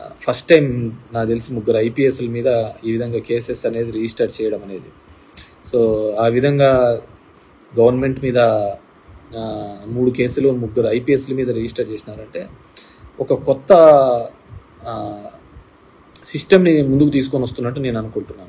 First time నాకు తెలిసి 3 ఐపీఎస్ల మీద ఈ విధంగా కేసెస్ అనేది రిజిస్టర్ చేయడం అనేది. సో ఆ విధంగా గవర్నమెంట్ మీద 3 కేసులు 3 ఐపీఎస్ల మీద రిజిస్టర్ చేసినారంటే ఒక కొత్త సిస్టమ్ని ముందుకు తీసుకొని వస్తున్నట్టు నేను అనుకుంటున్నాను.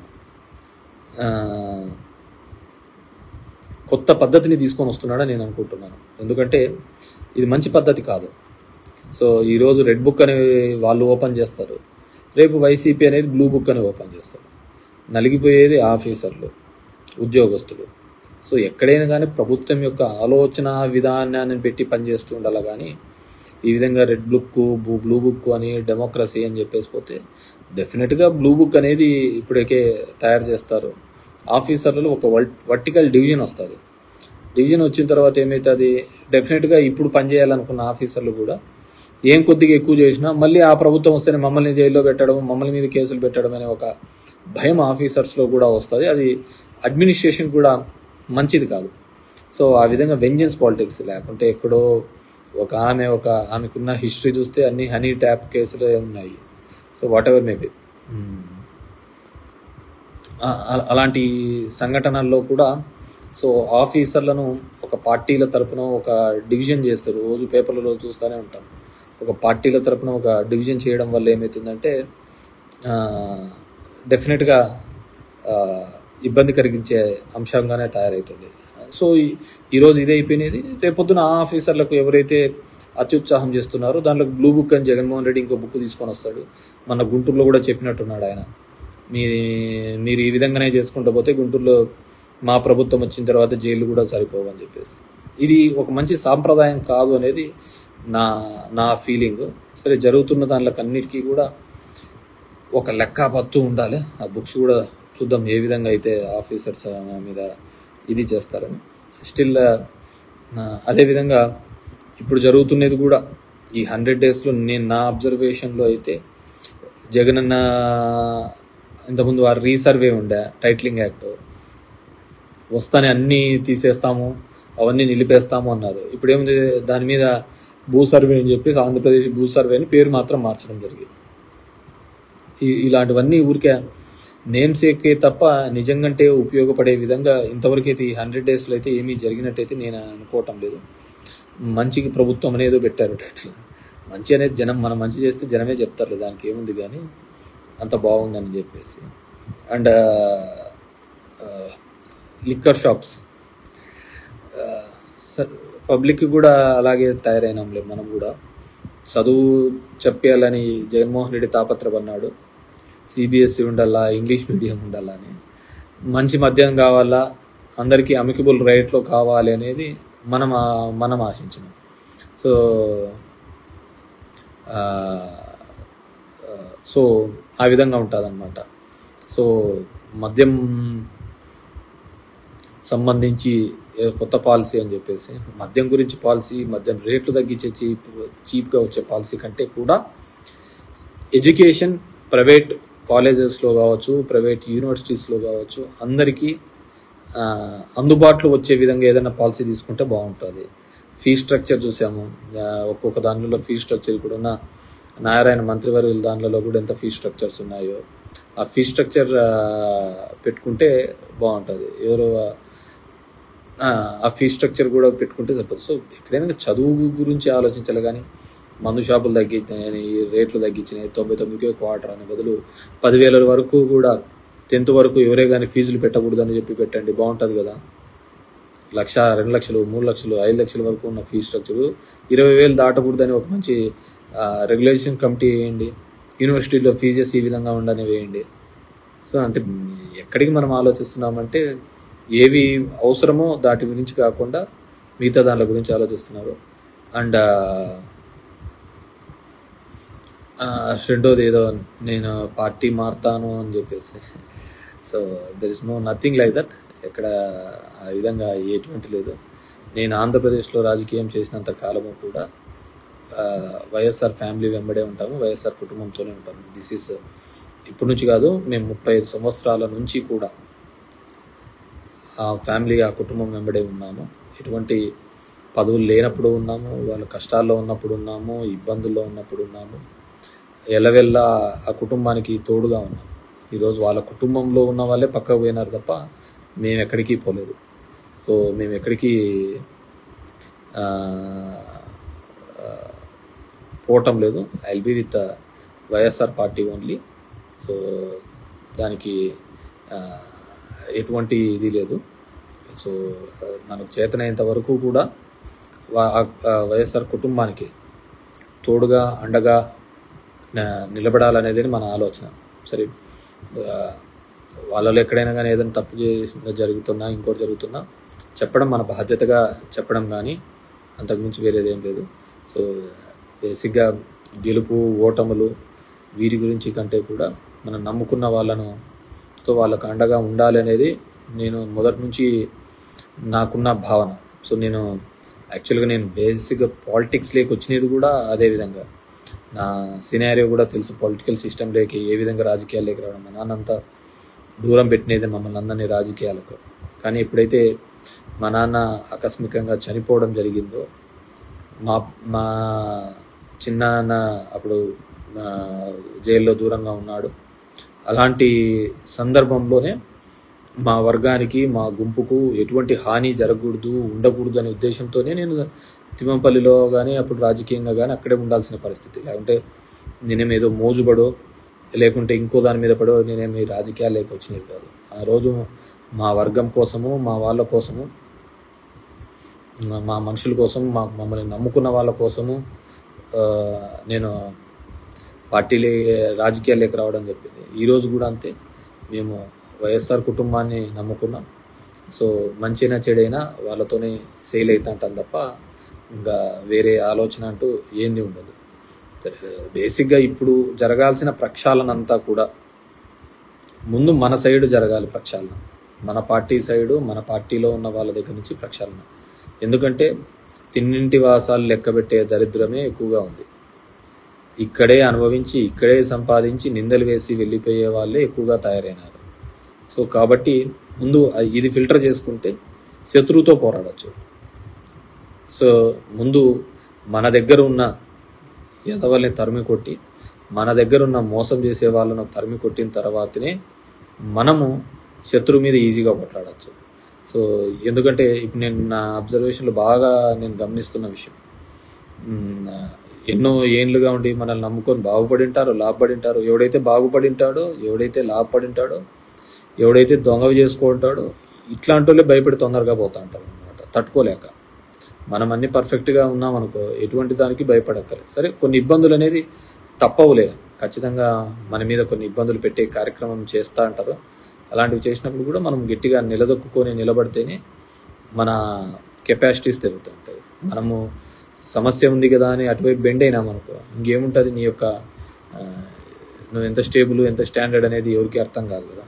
కొత్త పద్ధతిని తీసుకొని వస్తున్నాడని నేను అనుకుంటున్నాను. ఎందుకంటే ఇది మంచి పద్ధతి కాదు. సో ఈరోజు రెడ్ బుక్ అని వాళ్ళు ఓపెన్ చేస్తారు, రేపు వైసీపీ అనేది బ్లూ బుక్ అని ఓపెన్ చేస్తారు. నలిగిపోయేది ఆఫీసర్లు, ఉద్యోగస్తులు. సో ఎక్కడైనా కానీ ప్రభుత్వం యొక్క ఆలోచన విధానాన్ని పెట్టి పనిచేస్తూ ఉండాలి. కానీ ఈ విధంగా రెడ్ బుక్ బ్లూ బుక్ అని డెమోక్రసీ అని చెప్పేసి పోతే డెఫినెట్గా బ్లూ బుక్ అనేది ఇప్పటికే తయారు చేస్తారు. ఆఫీసర్లలో ఒక వర్టికల్ డివిజన్ వస్తుంది. డివిజన్ వచ్చిన తర్వాత ఏమవుతుంది, డెఫినెట్గా ఇప్పుడు పనిచేయాలనుకున్న ఆఫీసర్లు కూడా ఏం కొద్దిగా ఎక్కువ చేసినా మళ్ళీ ఆ ప్రభుత్వం వస్తేనే మమ్మల్ని జైల్లో పెట్టడం, మమ్మల్ని మీద కేసులు పెట్టడం అనే ఒక భయం ఆఫీసర్స్లో కూడా వస్తుంది. అది అడ్మినిస్ట్రేషన్ కూడా మంచిది కాదు. సో ఆ విధంగా వెంజెన్స్ పాలిటిక్స్ లేకుంటే ఎక్కడో ఆమెకున్న హిస్టరీ చూస్తే అన్ని హనీ ట్యాప్ కేసులు ఉన్నాయి. సో వాట్ ఎవర్ మేబీ అలాంటి సంఘటనల్లో కూడా సో ఆఫీసర్లను ఒక పార్టీల తరపున ఒక డివిజన్ చేస్తారు. రోజు పేపర్లలో చూస్తూనే ఉంటాం. ఒక పార్టీల తరపున ఒక డివిజన్ చేయడం వల్ల ఏమవుతుందంటే డెఫినెట్గా ఇబ్బంది కలిగించే అంశంగానే తయారవుతుంది. సో ఈరోజు ఇదే అయిపోయినది. రేపొద్దున ఆ ఆఫీసర్లకు ఎవరైతే అత్యుత్సాహం చేస్తున్నారో దాంట్లో బ్లూ బుక్ అని జగన్మోహన్ రెడ్డి ఇంకో బుక్ తీసుకొని వస్తాడు. మన గుంటూరులో కూడా చెప్పినట్టున్నాడు ఆయన, మీరు ఈ విధంగానే చేసుకుంటూ పోతే గుంటూరులో మా ప్రభుత్వం వచ్చిన తర్వాత జైలు కూడా సరిపోవని చెప్పేసి. ఇది ఒక మంచి సాంప్రదాయం కాదు అనేది నా ఫీలింగ్. సరే, జరుగుతున్న దానికన్నిటికీ కూడా ఒక లెక్క పత్తు ఉండాలి. ఆ బుక్స్ కూడా చూద్దాం ఏ విధంగా అయితే ఆఫీసర్స్ మీద ఇది చేస్తారని. స్టిల్ అదేవిధంగా ఇప్పుడు జరుగుతున్నది కూడా ఈ 100 daysలో నా అబ్జర్వేషన్లో అయితే జగనన్న ఇంతకుముందు వారు రీసర్వే ఉండే టైటిలింగ్ యాక్ట్ వస్తానే అన్నీ తీసేస్తాము, అవన్నీ నిలిపేస్తాము అన్నారు. ఇప్పుడు ఏముంది, దాని మీద భూ సర్వే అని చెప్పేసి ఆంధ్రప్రదేశ్ భూ సర్వే అని పేరు మాత్రం మార్చడం జరిగింది. ఇలాంటివన్నీ ఊరికే నేమ్స్ ఎక్కే తప్ప నిజంగాంటే ఉపయోగపడే విధంగా ఇంతవరకు అయితే ఈ 100 daysలో అయితే ఏమీ జరిగినట్టయితే నేను అనుకోవటం లేదు. మంచికి ప్రభుత్వం అనేది పెట్టారు టైటిల్. మంచి అనేది జనం, మనం మంచి చేస్తే జనమే చెప్తారు, దానికి ఏముంది కానీ అంత బాగుందని చెప్పేసి. అండ్ లిక్కర్ షాప్స్ పబ్లిక్ కూడా అలాగే తయారైనాంలే. మనం కూడా చదువు చెప్పేయాలని జగన్మోహన్ రెడ్డి తాపత్రపన్నాడు. సిబిఎస్ఈ ఉండాలా, ఇంగ్లీష్ మీడియం ఉండాలా అని. మంచి మద్యం కావాలా, అందరికీ అమికబుల్ రేట్లో కావాలి అనేది మనం ఆశించినాం. సో ఆ విధంగా ఉంటుందన్నమాట. సో మద్యం సంబంధించి కొత్త పాలసీ అని చెప్పేసి, మద్యం గురించి పాలసీ, మద్యం రేట్లు తగ్గించే చీప్గా వచ్చే పాలసీ కంటే కూడా ఎడ్యుకేషన్ ప్రైవేట్ కాలేజెస్లో కావచ్చు, ప్రైవేట్ యూనివర్సిటీస్లో కావచ్చు, అందరికీ అందుబాటులో వచ్చే విధంగా ఏదైనా పాలసీ తీసుకుంటే బాగుంటుంది. ఫీ స్ట్రక్చర్ చూసాము, ఒక్కొక్క దానిలో ఫీ స్ట్రక్చర్ కూడా ఉన్న నారాయణ మంత్రివర్యుల దానిలో కూడా ఎంత ఫీ స్ట్రక్చర్స్ ఉన్నాయో ఆ ఫీ స్ట్రక్చర్ పెట్టుకుంటే బాగుంటుంది. ఆ ఫీ స్ట్రక్చర్ కూడా పెట్టుకుంటే సరిపోతుంది. సో ఎక్కడైనా చదువు గురించి ఆలోచించాలి కానీ మందు షాపులు తగ్గించినాయని, రేట్లు తగ్గించినాయి, 99కే క్వార్టర్ అని బదులు 10,000 వరకు కూడా 10th వరకు ఎవరే కానీ ఫీజులు పెట్టకూడదని చెప్పి పెట్టండి, బాగుంటుంది కదా. 1,00,000, 2 లక్షలు, 3 లక్షలు, 5 లక్షల వరకు ఉన్న ఫీ స్ట్రక్చరు 20,000 దాటకూడదని ఒక మంచి రెగ్యులేషన్ కమిటీ వేయండి. యూనివర్సిటీలో ఫీజెస్ ఈ విధంగా ఉండని వేయండి. సో అంటే ఎక్కడికి మనం ఆలోచిస్తున్నామంటే ఏవి అవసరమో దాటి గురించి కాకుండా మిగతా దానిల గురించి ఆలోచిస్తున్నారు. అండ్ రెండోది ఏదో నేను పార్టీ మారుతాను అని చెప్పేసి. So there is nothing like that. ఎక్కడ ఆ విధంగా ఎటువంటి లేదు. నేను ఆంధ్రప్రదేశ్లో రాజకీయం చేసినంత కాలము కూడా వైఎస్ఆర్ ఫ్యామిలీ వెంబడే ఉంటాము, వైఎస్ఆర్ కుటుంబంతోనే ఉంటాము. దిస్ ఈస్ ఇప్పటి నుంచి కాదు, మేము 35 సంవత్సరాల నుంచి కూడా ఆ ఫ్యామిలీ, ఆ కుటుంబం వెంబడే ఉన్నాము. ఎటువంటి పదవులు లేనప్పుడు ఉన్నాము, వాళ్ళ కష్టాల్లో ఉన్నప్పుడు ఉన్నాము, ఇబ్బందుల్లో ఉన్నప్పుడు ఉన్నాము. ఎలవెల్లా ఆ కుటుంబానికి తోడుగా ఉన్నాం. ఈరోజు వాళ్ళ కుటుంబంలో ఉన్న వాళ్ళే పక్కకు పోయినారు తప్ప మేము ఎక్కడికి పోలేదు. సో మేము ఎక్కడికి పోవటం లేదు. I will be with YSR party only. So దానికి ఎటువంటి ఇది లేదు. సో మనకు చేతనైనంత వరకు కూడా వైఎస్ఆర్ కుటుంబానికి తోడుగా అండగా నిలబడాలనేది మన ఆలోచన. సరే, వాళ్ళలో ఎక్కడైనా కానీ ఏదైనా తప్పు చేసిన జరుగుతున్నా ఇంకోటి జరుగుతున్నా చెప్పడం మన బాధ్యతగా చెప్పడం, కానీ అంతకుమించి వేరేది ఏం లేదు. సో బేసిక్గా గెలుపు ఓటములు వీరి గురించి కంటే కూడా మనం నమ్ముకున్న వాళ్ళకు అండగా ఉండాలి అనేది నేను మొదటి నుంచి నాకున్న భావన. సో నేను యాక్చువల్గా బేసిక్గా పాలిటిక్స్లోకి వచ్చినది కూడా అదే విధంగా. నా సినారియో కూడా తెలుసు, పొలిటికల్ సిస్టంలోకి ఏ విధంగా రాజకీయాల్లోకి రావడం. మా నాన్న అంతా దూరం పెట్టినది మమ్మల్ని అందరినీ రాజకీయాలకు. కానీ ఎప్పుడైతే మా నాన్న ఆకస్మికంగా చనిపోవడం జరిగిందో, మా చిన్నాన్న అప్పుడు జైల్లో దూరంగా ఉన్నాడు. అలాంటి సందర్భంలోనే మా వర్గానికి మా గుంపుకు ఎటువంటి హాని జరగకూడదు ఉండకూడదు అనే ఉద్దేశంతోనే నేను తిమ్మంపల్లిలో కానీ అప్పుడు రాజకీయంగా కానీ అక్కడే ఉండాల్సిన పరిస్థితి. లేకుంటే నేనేమేదో మోజుబడో లేకుంటే ఇంకో దాని మీద పడో నేనేమి రాజకీయాల్లోకి వచ్చినది కాదు. ఆ రోజు మా వర్గం కోసము, మా వాళ్ళ కోసము, మా మనుషుల కోసం, మమ్మల్ని నమ్ముకున్న వాళ్ళ కోసము నేను రాజకీయాల్లోకి రావడం జరిగింది. ఈరోజు కూడా అంతే. మేము వైఎస్ఆర్ కుటుంబాన్ని నమ్ముకున్నాం. సో మంచినా చెడైనా వాళ్ళతోనే సేల్ అవుతుంటాం తప్ప ఇంకా వేరే ఆలోచన అంటూ ఏంది ఉండదు. బేసిక్గా ఇప్పుడు జరగాల్సిన ప్రక్షాళన అంతా కూడా ముందు మన సైడ్ జరగాలి. ప్రక్షాళన మన పార్టీ సైడు, మన పార్టీలో ఉన్న వాళ్ళ దగ్గర నుంచి ప్రక్షాళన. ఎందుకంటే తిన్నింటి వాసాలు లెక్కబెట్టే దరిద్రమే ఎక్కువగా ఉంది. ఇక్కడే అనుభవించి ఇక్కడే సంపాదించి నిందలు వేసి వెళ్ళిపోయే వాళ్ళే ఎక్కువగా తయారైనారు. సో కాబట్టి ముందు ఇది ఫిల్టర్ చేసుకుంటే శత్రువుతో పోరాడచ్చు. సో ముందు మన దగ్గర ఉన్న ఎదవల్ని తరిమి కొట్టి, మన దగ్గర ఉన్న మోసం చేసే వాళ్ళను తరిమి కొట్టిన తర్వాతనే మనము శత్రువు మీద ఈజీగా కొట్లాడచ్చు. సో ఎందుకంటే ఇప్పుడు నేను నా అబ్జర్వేషన్లో బాగా నేను గమనిస్తున్న విషయం, ఎన్నో ఏండ్లుగా ఉండి మనల్ని నమ్ముకొని బాగుపడి ఉంటారో లాభపడి ఉంటారో, ఎవడైతే బాగుపడి ఉంటాడో, ఎవడైతే లాభపడి ఉంటాడో, ఎవడైతే దొంగవి చేసుకుంటాడో ఇట్లాంటి వాళ్ళే భయపడి తొందరగా పోతూ ఉంటారు అనమాట, తట్టుకోలేక. మనం అన్ని పర్ఫెక్ట్గా ఉన్నామనుకో ఎటువంటి దానికి భయపడక్కర్లేదు. సరే, కొన్ని ఇబ్బందులు అనేది తప్పవులే, ఖచ్చితంగా మన మీద కొన్ని ఇబ్బందులు పెట్టే కార్యక్రమం చేస్తూ అంటారు. అలాంటివి చేసినప్పుడు కూడా మనం గట్టిగా నిలదొక్కుని నిలబడితేనే మన కెపాసిటీస్ పెరుగుతూ ఉంటాయి. మనము సమస్య ఉంది కదా అని అటువైపు బెండ్ అయినామనుకో ఇంకేముంటుంది, నీ యొక్క నువ్వు ఎంత స్టేబుల్ ఎంత స్టాండర్డ్ అనేది ఎవరికి అర్థం కాదు కదా.